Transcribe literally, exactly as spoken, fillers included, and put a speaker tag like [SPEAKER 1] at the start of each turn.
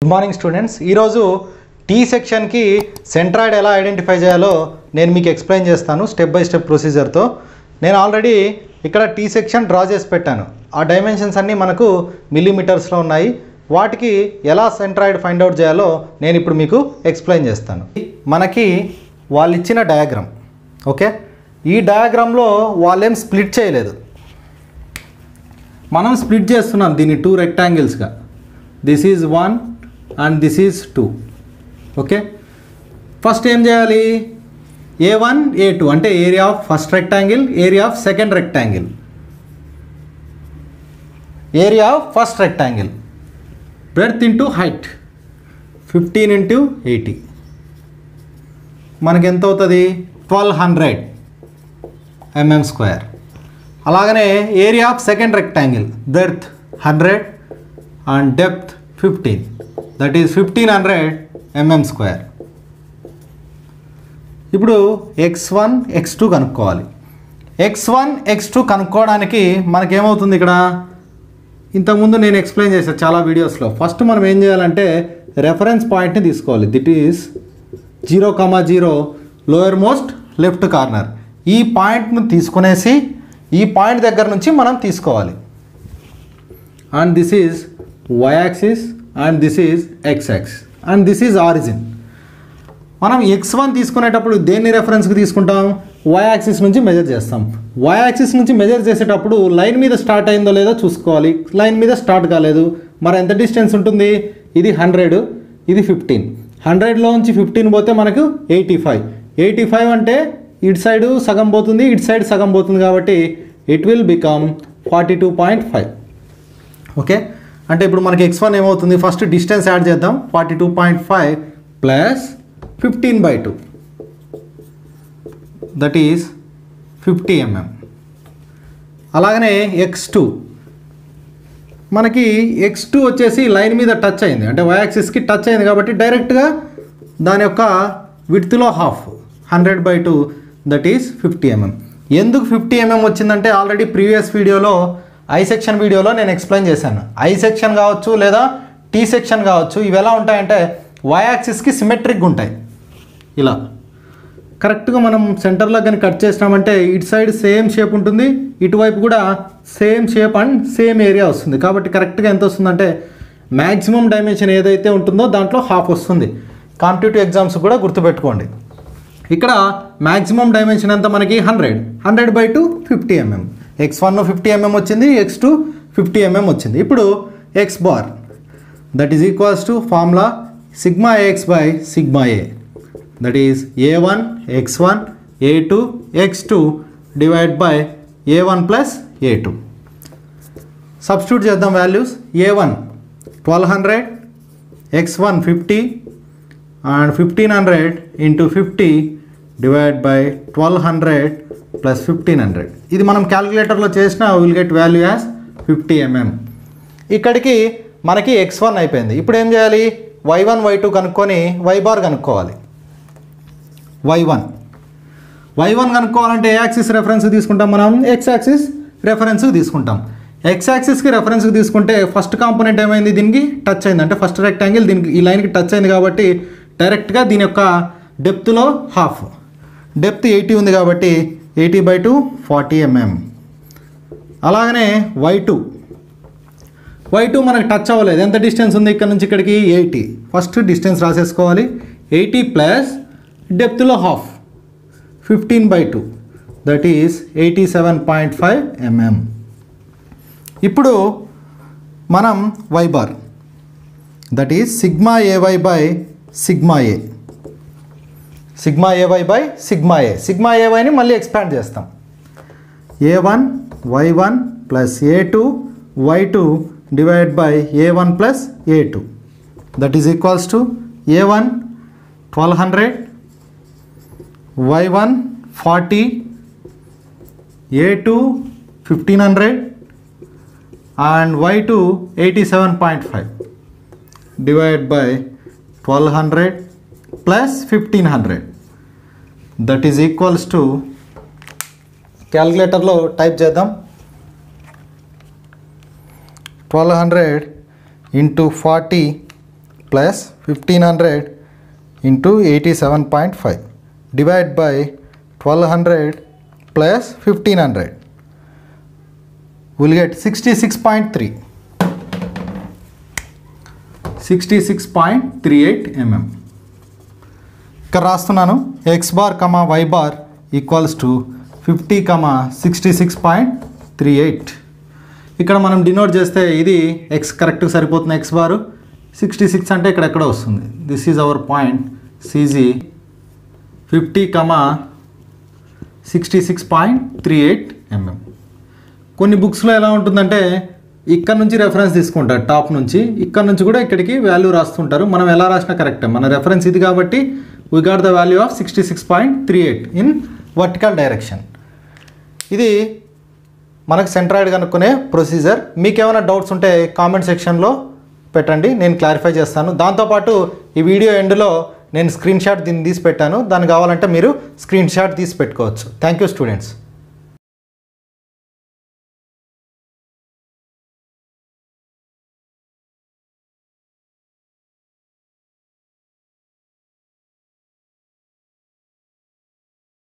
[SPEAKER 1] Good morning students. ఈరోజు T సెక్షన్కి centroid ఎలా ఐడెంటిఫై చేయాలో నేను మీకు ఎక్స్ప్లెయిన్ చేస్తాను స్టెప్ బై స్టెప్ ప్రొసీజర్తో. నేను ఆల్రెడీ ఇక్కడ టీ సెక్షన్ డ్రా చేసి పెట్టాను. ఆ డైమెన్షన్స్ అన్నీ మనకు మిల్లీమీటర్స్లో ఉన్నాయి. వాటికి ఎలా సెంట్రాయిడ్ ఫైండ్ అవుట్ చేయాలో నేను ఇప్పుడు మీకు ఎక్స్ప్లెయిన్ చేస్తాను. మనకి వాళ్ళు ఇచ్చిన డయాగ్రామ్, ఓకే, ఈ డయాగ్రామ్లో వాళ్ళేం స్ప్లిట్ చేయలేదు, మనం స్ప్లిట్ చేస్తున్నాం దీన్ని టూ రెక్టాంగిల్స్గా. This is one and this is two. Okay, first ఏం చేయాలి, ఏ వన్ ఏ టూ అంటే area of first rectangle, area of second rectangle. Area of first rectangle breadth into height fifteen into eighty మనకి ఎంత అవుతుంది, twelve hundred mm square. అలాగనే area of second rectangle breadth hundred and depth fifteen, that is fifteen hundred mm square. ఇప్పుడు X one X two కనుక్కోవాలి. X one X two కనుక్కోవడానికి మనకేమవుతుంది, ఇక్కడ ఇంతకుముందు నేను ఎక్స్ప్లెయిన్ చేశాను చాలా వీడియోస్లో. ఫస్ట్ మనం ఏం చేయాలంటే రెఫరెన్స్ పాయింట్ని తీసుకోవాలి. That is zero comma zero lower most left corner. ఈ పాయింట్ను తీసుకునేసి ఈ పాయింట్ దగ్గర నుంచి మనం తీసుకోవాలి. And this is Y axis and this is X axis and this is origin. మనం ఎక్స్ వన్ తీసుకునేటప్పుడు దేన్ని రెఫరెన్స్కి తీసుకుంటాం, వై యాక్సిస్ నుంచి మెజర్ చేస్తాం. వై యాక్సిస్ నుంచి మెజర్ చేసేటప్పుడు లైన్ మీద స్టార్ట్ అయిందో లేదో చూసుకోవాలి. లైన్ మీద స్టార్ట్ కాలేదు, మరి ఎంత డిస్టెన్స్ ఉంటుంది, ఇది హండ్రెడ్, ఇది ఫిఫ్టీన్. హండ్రెడ్లో నుంచి ఫిఫ్టీన్ పోతే మనకు ఎయిటీ ఫైవ్. ఎయిటీ ఫైవ్ అంటే ఇటు సైడ్ సగం పోతుంది, ఇటు సైడ్ సగం పోతుంది, కాబట్టి it will become forty two point five. Okay, అంటే ఇప్పుడు మనకి ఎక్స్ వన్ ఏమవుతుంది, ఫస్ట్ డిస్టెన్స్ యాడ్ చేద్దాం. Forty two point five plus fifteen by two, that is fifty mm. అలాగనే ఎక్స్ టూ మనకి ఎక్స్ టూ వచ్చేసి లైన్ మీద టచ్ అయింది, అంటే వై యాక్సిస్కి టచ్ అయింది, కాబట్టి డైరెక్ట్గా దాని యొక్క విడ్త్లో half hundred by two, that is fifty mm. ఎందుకు ఫిఫ్టీ ఎంఎం వచ్చిందంటే ఆల్రెడీ ప్రీవియస్ వీడియోలో ఐ సెక్షన్ వీడియోలో నేను ఎక్స్ప్లెయిన్ చేశాను. ఐ సెక్షన్ కావచ్చు లేదా టీ సెక్షన్ కావచ్చు, ఇవి ఎలా ఉంటాయంటే వై యాక్సిస్కి సిమెట్రిక్గా ఉంటాయి. ఇలా కరెక్ట్గా మనం సెంటర్లో కానీ కట్ చేసినామంటే ఇటు సైడ్ సేమ్ షేప్ ఉంటుంది, ఇటువైపు కూడా same shape and same area వస్తుంది. కాబట్టి కరెక్ట్గా ఎంత వస్తుందంటే మ్యాక్సిమం డైమెన్షన్ ఏదైతే ఉంటుందో దాంట్లో హాఫ్ వస్తుంది. కాంపిటేటివ్ ఎగ్జామ్స్ కూడా గుర్తుపెట్టుకోండి. ఇక్కడ మ్యాక్సిమం డైమెన్షన్ ఎంత మనకి hundred, hundred by two fifty mm. X one fifty mm వచ్చింది, ఎక్స్ టూ ఫిఫ్టీ ఎంఎం వచ్చింది. ఇప్పుడు x bar that is equals to formula sigma a x by sigma a, that is a one x one A two x two divide by a one plus a two. Substitute చేద్దాం values. A one twelve hundred, x one fifty and fifteen hundred into fifty divide by twelve hundred plus fifteen hundred. ఇది మనం క్యాలిక్యులేటర్లో చేసిన will get value as fifty mm. ఇక్కడికి మనకి X one అయిపోయింది. ఇప్పుడు ఏం చేయాలి, వై వన్ వై టూ కనుక్కొని వై బార్ కనుక్కోవాలి. వై వన్ వై వన్ కనుక్కోవాలంటే ఏ యాక్సిస్ రెఫరెన్స్కి తీసుకుంటాం, మనం ఎక్స్ యాక్సిస్ రెఫరెన్స్కి తీసుకుంటాం. ఎక్స్ యాక్సిస్కి రెఫరెన్స్కి తీసుకుంటే ఫస్ట్ కాంపోనెంట్ ఏమైంది, దీనికి టచ్ అయింది, అంటే ఫస్ట్ రెక్టాంగిల్ దీనికి ఈ లైన్కి టచ్ అయింది, కాబట్టి డైరెక్ట్గా దీని యొక్క డెప్త్లో హాఫ్, డెప్త్ ఎయిటీ ఉంది కాబట్టి eighty by two forty mm. అలాగనే వై టూ వై టూ మనకు టచ్ అవ్వలేదు, ఎంత డిస్టెన్స్ ఉంది ఇక్కడ నుంచి ఇక్కడికి, ఎయిటీ. ఫస్ట్ డిస్టెన్స్ రాసేసుకోవాలి. ఎయిటీ ప్లస్ డెప్త్లో half fifteen by two, that is eighty seven point five mm. ఇప్పుడు మనం y bar that is sigma a y by sigma a, sigma a y by sigma a. Sigma ఏవైని మళ్ళీ expand చేస్తాం. A one y one plus a two y two divide by a one plus a two, that is equals to a one twelve hundred, y one forty, a two fifteen hundred and y two eighty seven point five divide by twelve hundred plus fifteen hundred, that is equals to క్యాలిక్యులేటర్లో type చేద్దాం. Twelve hundred into forty plus fifteen hundred into eighty seven point five divide by twelve hundred plus fifteen hundred will get sixty six point three sixty six point three eight mm. ఇక్కడ రాస్తున్నాను x bar comma y bar equals to fifty comma sixty six point three eight. ఇక్కడ మనం denote చేస్తే ఇది X కరెక్ట్గా సరిపోతుంది, X బారు sixty six అంటే ఇక్కడ ఎక్కడ వస్తుంది. This is our point CG fifty comma sixty six point three eight mm. కొన్ని బుక్స్లో ఎలా ఉంటుందంటే ఇక్కడ నుంచి రెఫరెన్స్ తీసుకుంటారు, టాప్ నుంచి ఇక్కడ నుంచి కూడా ఇక్కడికి వాల్యూ రాస్తుంటారు. మనం ఎలా రాసినా కరెక్టే, మన రెఫరెన్స్ ఇది కాబట్టి we got the value of sixty six point three eight in vertical direction. ఇది మనకు సెంట్రాయిడ్ కనుక్కునే ప్రొసీజర్. మీకు ఏమైనా డౌట్స్ ఉంటే కామెంట్ సెక్షన్లో పెట్టండి, నేను క్లారిఫై చేస్తాను. దాంతోపాటు ఈ వీడియో ఎండ్లో నేను స్క్రీన్ షాట్ దీన్ని తీసి పెట్టాను, దాన్ని కావాలంటే మీరు స్క్రీన్ షాట్ తీసి పెట్టుకోవచ్చు. Thank you students.